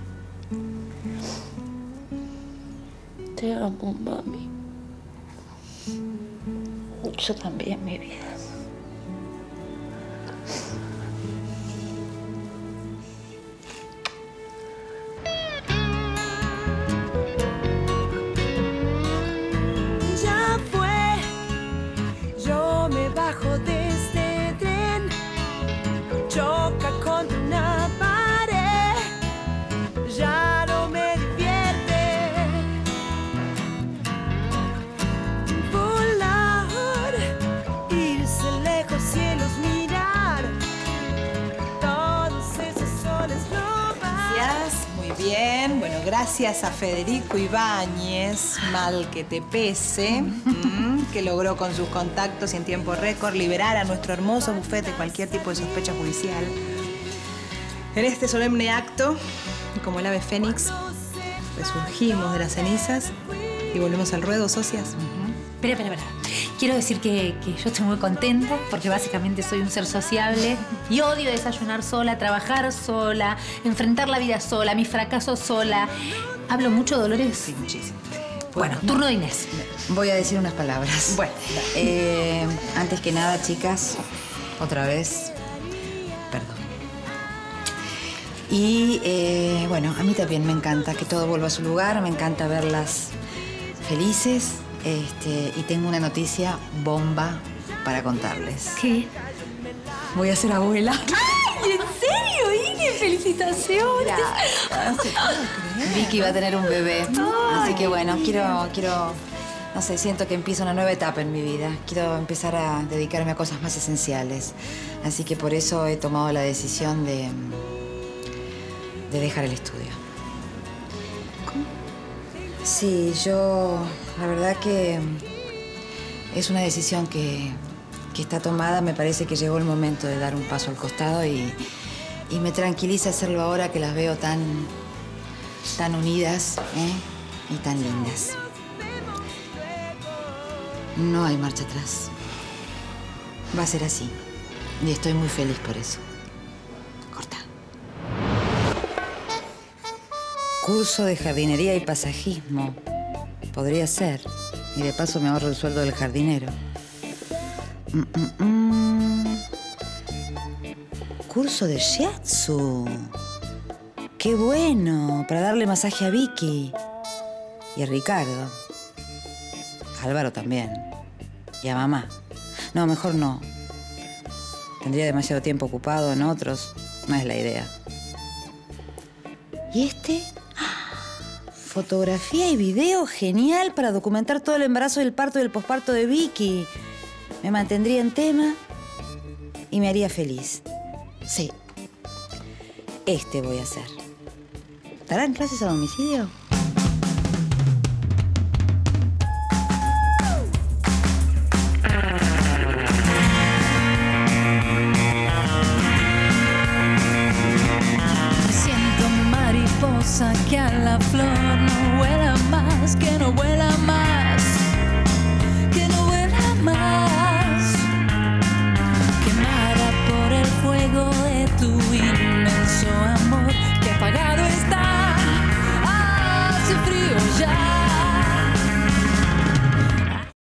Te amo, mami. Yo también, mi vida. Ya fue, yo me bajo de este tren, choca contra una pared, ya no me divierte. Volar, irse lejos, cielos mirar, todos esos soles robar. Gracias, muy bien. Bueno, gracias a Federico Ibáñez, mal que te pese, mm, que logró con sus contactos y en tiempo récord liberar a nuestro hermoso bufete de cualquier tipo de sospecha judicial. En este solemne acto, como el ave fénix, resurgimos de las cenizas y volvemos al ruedo, socias. Espera, espera, espera. Quiero decir que, que yo estoy muy contenta porque básicamente soy un ser sociable y odio desayunar sola, trabajar sola, enfrentar la vida sola, mis fracasos sola. ¿Hablo mucho, Dolores? Sí, muchísimo. Bueno, turno de Inés. Voy a decir unas palabras. Bueno. Eh, antes que nada, chicas, otra vez, perdón. Y eh, bueno, a mí también me encanta que todo vuelva a su lugar, me encanta verlas felices. Este, y tengo una noticia bomba para contarles. ¿Qué? Voy a ser abuela. ¡Ay, en serio, Inés! ¡Felicitaciones! Vicky va a tener un bebé. Ay. Así que bueno, quiero, quiero, no sé, siento que empieza una nueva etapa en mi vida. Quiero empezar a dedicarme a cosas más esenciales. Así que por eso he tomado la decisión de, de dejar el estudio. ¿Cómo? Sí, yo, la verdad que es una decisión que, que está tomada. Me parece que llegó el momento de dar un paso al costado y, y me tranquiliza hacerlo ahora que las veo tan, tan unidas, ¿eh? Y tan lindas. No hay marcha atrás. Va a ser así. Y estoy muy feliz por eso. Corta. Curso de jardinería y pasajismo. Podría ser. Y de paso me ahorro el sueldo del jardinero. Mm, mm, mm. Curso de shiatsu. ¡Qué bueno! Para darle masaje a Vicky. Y a Ricardo. A Álvaro también. Y a mamá. No, mejor no. Tendría demasiado tiempo ocupado en otros. No es la idea. ¿Y este? Fotografía y video genial para documentar todo el embarazo, el parto y el posparto de Vicky. Me mantendría en tema y me haría feliz. Sí. Este voy a hacer. ¿Darán clases a domicilio? Siento mariposa que a la flor no huela más, que no